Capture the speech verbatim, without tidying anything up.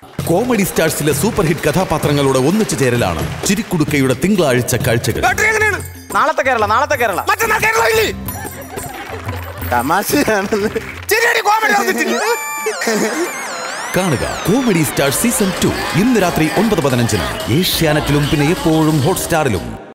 Comedy സ്റ്റാർസിലെ super hit കഥാപാത്രങ്ങളോട് ഒന്നിച്ചു ചേരലാണ് ചിരിക്കുടുക്കയുടെ തിങ്കളാഴ്ച കാഴ്ചകൾ. നാളത്തെ കേരള നാളത്തെ കേരള കാണുക കോമഡി സ്റ്റാർ സീസൺ ടു ഇന്ന് രാത്രി ഒൻപത് പതിനഞ്ചിന് ഏഷ്യാനെറ്റിലും പിന്നെ എപ്പോഴും ഹോട്ട്സ്റ്റാറിലും.